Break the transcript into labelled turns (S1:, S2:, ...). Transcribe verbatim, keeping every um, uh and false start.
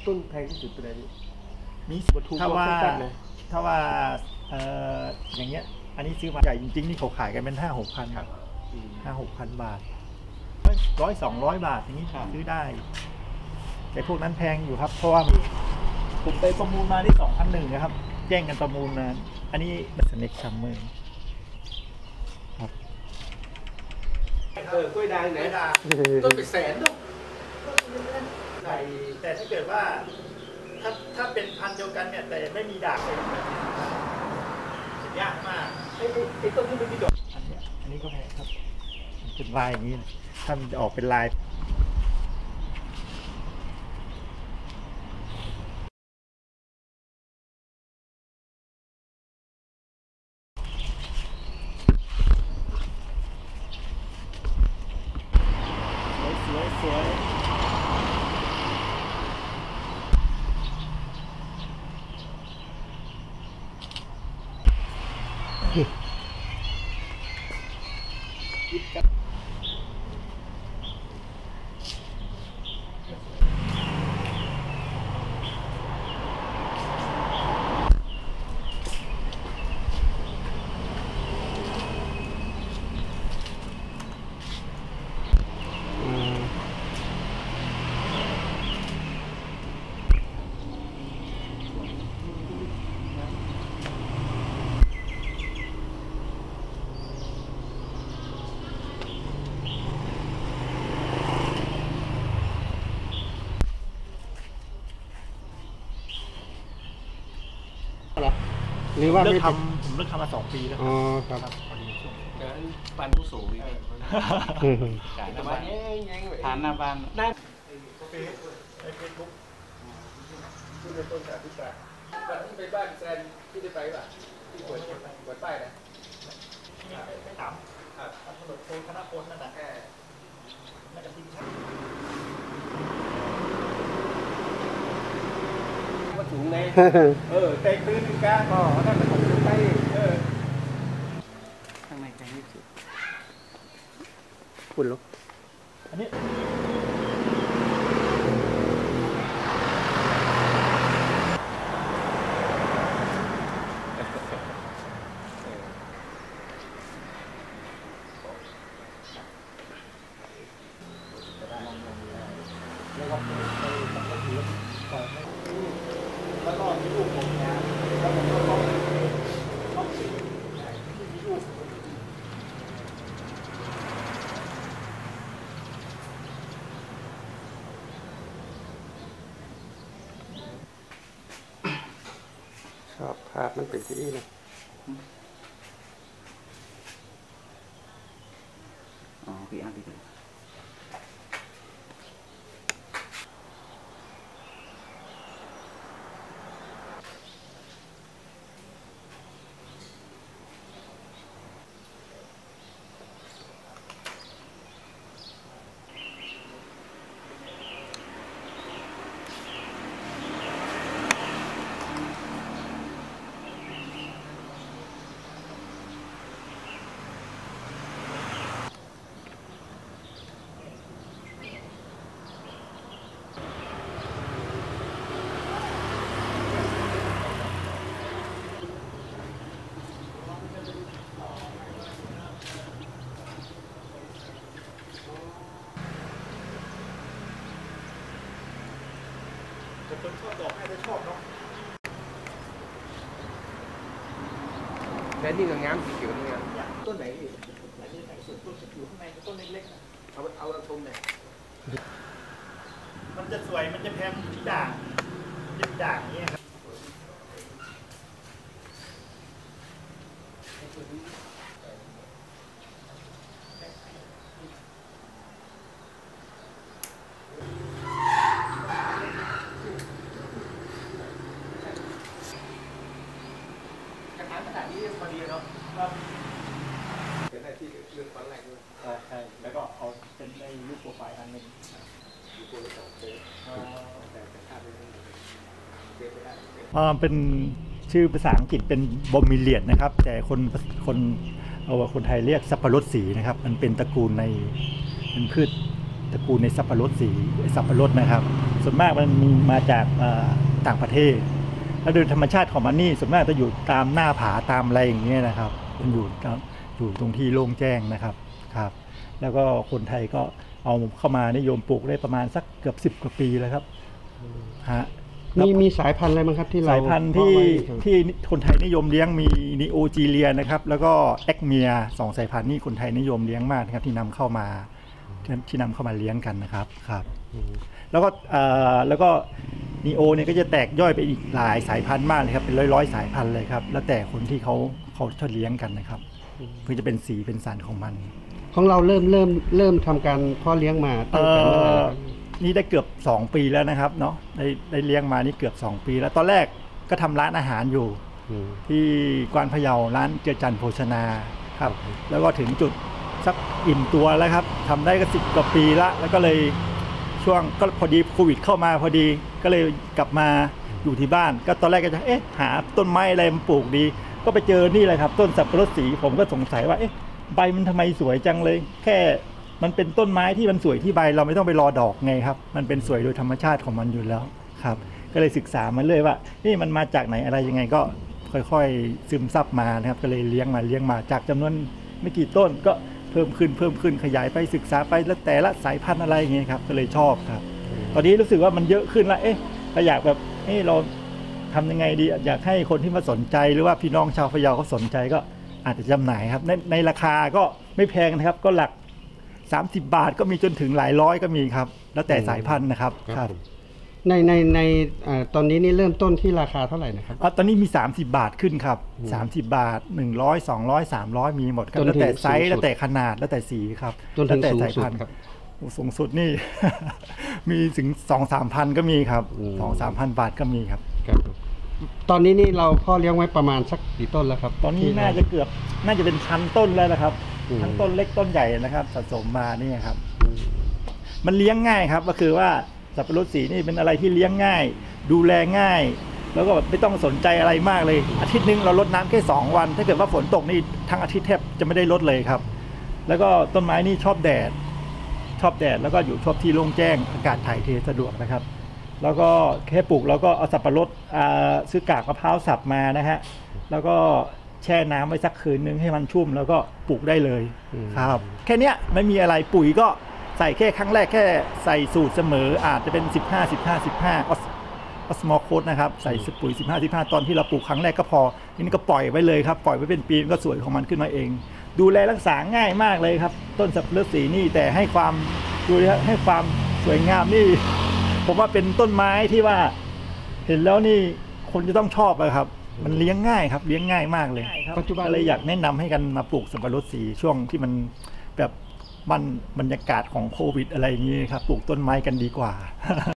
S1: ต้นแพงที่สุดตัวไหนพี่
S2: มีถ้าว่าถ้าว่าเอ่ออย่างเงี้ยอันนี้ซื้อมาใหญ่จริงๆนี่เขาขายกันเป็นห้าหกพันครับห้าหกพันบาทร้อยสองร้อยบาทอย่างนี้ซื้อได้แต่พวกนั้นแพงอยู่ครับเพราะว่าผมไปประมูลมาที่สองพันหนึ่งนะครับแย่งกันประมูลมาอันนี้สเน็กซัมเมอร์ครับ
S1: เออกล้วยด่างไหนต้นเป็นแสนด้วย
S2: ใช่แต่ถ้าเกิดว่าถ้าถ้าเป็นพันธุ์เดียวกันเนี่ยแต่ไม่มีด่างเลยยากมากไอ้ไอ้ต้นที่ไม่มีดอกอันนี้อันนี้ก็แพงครับเป็นลายอย่างนี้ถ้ามันจะออกเป็นลายสวยสวย
S1: หรือว่าไม่
S2: เลิกทำผมเลิกทำมาสองปีแล้ว
S1: อ๋อครับ
S3: บ้านผู้สูงอีกขายหน้าบ้านทานหน้าบ้าน
S2: ในเฟซบุ๊กที่เป็นต้นสาธิตา
S1: วันที่ไปบ้านแซนที่ได้ไปป่ะที่เปิดเปิดป้ายนะ
S2: ไม่ถามถนนโพธนพลนั่นแหละน่าจะทิ้งชั้น
S1: ว่าสูงไงเออเตะตื้นกาก็นั่นเป็นของไปเออ
S3: ข้างในแพงที่สุด
S1: คุณลูก
S2: อันนี้แล้วก็มีลูกผมนะแล้วผมก็ต้องต้องสีที่มีลูก
S1: ชอบภาพมันเป็นที่นี่นะ
S3: อ๋อพี่อาร์พี่
S2: แต่คนชอบดอกให้ได้ชอบเนาะ
S1: แล้วนี่ก็งามสีเขียวนี่ไงต้นไหนอีก
S2: ไหนไหนส่วนต้นจะอยู่ข้างในต้นเล็กๆนะ
S1: เอาเอาชมหน่อย
S2: มันจะสวยมันจะแพงที่ด่างที่ด่างนี้ครับขนาดนี้พอดีเนาะ
S1: เป็นหน้าที่เรื่องฟันแรกด้วย
S2: ใช่แล้วก็เอาเป็นในรูปโปรไฟล์อันหนึ่ง
S1: รูปโปรไฟล์สองเซตแต่แต่ภาพไม่ได้เซฟไม่ได้
S2: อ่าเป็นชื่อภาษาอังกฤษเป็นบอมมิเลียนนะครับแต่คนคนเอาว่าคนไทยเรียกสับปะรดสีนะครับมันเป็นตระกูลในเป็นพืชตระกูลในสับปะรดสีสับปะรดนะครับส่วนมากมันมีมาจากต่างประเทศแล้วโดยธรรมชาติของมันนี่ส่วนมากจะอยู่ตามหน้าผาตามอะไรอย่างเงี้ยนะครับมันอยู่อยู่ตรงที่โล่งแจ้งนะครับครับแล้วก็คนไทยก็เอาเข้ามานิยมปลูกได้ประมาณสักเกือบสิบกว่าปีแล้วครับฮะ
S4: มีมีสายพันธุ์อะไรบ้างครับที่เรา
S2: สายพันธุ์ที่ที่คนไทยนิยมเลี้ยงมีนิโอจีเลียนะครับแล้วก็แอคเมียสองสายพันธุ์นี่คนไทยนิยมเลี้ยงมากนะครับที่นำเข้ามาที่นำเข้ามาเลี้ยงกันนะครับครับแล้วก็แล้วก็นีโอเนี่ยก็จะแตกย่อยไปอีกหลายสายพันธุ์มากเลยครับเป็นร้อยร้อยสายพันธุ์เลยครับแล้วแต่คนที่เขาเขาชอบเลี้ยงกันนะครับเพื่อจะเป็นสีเป็นสันของมัน
S4: ของเราเริ่มเริ่มเริ่มทำการเพาะเลี้ยงมาตั้งแต่เมื่อไหร่
S2: นี่ได้เกือบสองปีแล้วนะครับเนาะได้ได้เลี้ยงมานี่เกือบสองปีแล้วตอนแรกก็ทำร้านอาหารอยู่ที่กวานพะเยาร้านเจือจันโภชนาครับแล้วก็ถึงจุดสักอิ่มตัวแล้วครับทำได้ก็สิบกว่าปีละแล้วก็เลยช่วงก็พอดีโควิดเข้ามาพอดีก็เลยกลับมาอยู่ที่บ้านก็ตอนแรกก็จะเอ๊ะหาต้นไม้อะไรมาปลูกดีก็ไปเจอนี่เลยครับต้นสับปะรดสีผมก็สงสัยว่าเอ๊ะใบมันทำไมสวยจังเลยแค่มันเป็นต้นไม้ที่มันสวยที่ใบเราไม่ต้องไปรอดอกไงครับมันเป็นสวยโดยธรรมชาติของมันอยู่แล้วครับก็เลยศึกษามาเลยว่านี่มันมาจากไหนอะไรยังไงก็ค่อยๆซึมซับมานะครับก็เลยเลี้ยงมาเลี้ยงมาจากจำนวนไม่กี่ต้นก็เพิ่มขึ้นเพิ่มขึ้นขยายไปศึกษาไปแล้วแต่ละสายพันธุ์อะไรอย่างเงี้ยครับก็เลยชอบครับตอนนี้รู้สึกว่ามันเยอะขึ้นแล้วเอ๊ะเราอยากแบบเอ๊ะเราทำยังไงดีอยากให้คนที่มาสนใจหรือว่าพี่น้องชาวพะเยาเขาสนใจก็อาจจะจำหน่ายครับในในราคาก็ไม่แพงนะครับก็หลักสามสิบบาทก็มีจนถึงหลายร้อยก็มีครับแล้วแต่สายพันธุ์นะครับครับ
S4: ในในในตอนนี้นี่เริ่มต้นที่ราคาเท่าไหร่นะครับ
S2: ตอนนี้มีสามสิบบาทขึ้นครับสามสิบบาทหนึ่งร้อย สองร้อย สามร้อยมีหมดครับแล้วแต่ไซส์แล้วแต่ขนาดแล้วแต่สีครับ
S4: แล้ว
S2: แต่สายพันธุ์
S4: ครับ
S2: สูงสุดนี่ มีถึง สองถึงสามพัน ก็มีครับ สองถึงสามพัน บาทก็มีครับ
S4: ตอนนี้นี่เราพ่อเลี้ยงไว้ประมาณสักกี่ต้นแล้วครับ
S2: ตอนนี้น่าจะเกือบน่าจะเป็นพันต้นแล้วนะครับทั้งต้นเล็กต้นใหญ่นะครับสะสมมานี่ครับมันเลี้ยงง่ายครับก็คือว่าสับปะรดสีนี่เป็นอะไรที่เลี้ยงง่ายดูแลง่ายแล้วก็ไม่ต้องสนใจอะไรมากเลยอาทิตย์นึงเราลดน้ำแค่สองวันถ้าเกิดว่าฝนตกนี่ทั้งอาทิตย์แทบจะไม่ได้ลดเลยครับแล้วก็ต้นไม้นี่ชอบแดดชอบแดดแล้วก็อยู่ชอบที่โล่งแจ้งอากาศถ่ายเทสะดวกนะครับแล้วก็แค่ปลูกแล้วก็เอาสับปะรดซื้อกากมะพร้าวสับมานะฮะแล้วก็แช่น้ำไว้สักคืนนึงให้มันชุ่มแล้วก็ปลูกได้เลยครับแค่นี้ไม่มีอะไรปุ๋ยก็ใส่แค่ครั้งแรกแค่ใส่สูตรเสมออาจจะเป็นสิบห้า สิบห้า สิบห้าออสมอลโค้ดนะครับใส่ปุ๋ยสิบห้า สิบห้าตอนที่เราปลูกครั้งแรกก็พอทีนี้ก็ปล่อยไว้เลยครับปล่อยไว้เป็นปีก็สวยของมันขึ้นมาเองดูแลรักษาง่ายมากเลยครับต้นสับปะรดสีนี่แต่ให้ความดูให้ความสวยงามนี่ผมว่าเป็นต้นไม้ที่ว่าเห็นแล้วนี่คนจะต้องชอบเลยครับมันเลี้ยงง่ายครับเลี้ยงง่ายมากเลยปัจจุบันเลยอยากแนะนำให้กันมาปลูกสับปะรดสีช่วงที่มันแบบมันบรรยากาศของโควิดอะไรอย่างนี้ครับปลูกต้นไม้กันดีกว่า